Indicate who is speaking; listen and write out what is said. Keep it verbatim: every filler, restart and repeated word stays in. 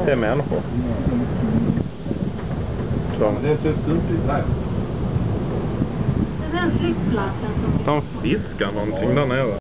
Speaker 1: Det är människor. Så.
Speaker 2: Det är ett stupligt här.
Speaker 3: Det är den flyttplatsen som...
Speaker 1: De fiskar någonting där nere.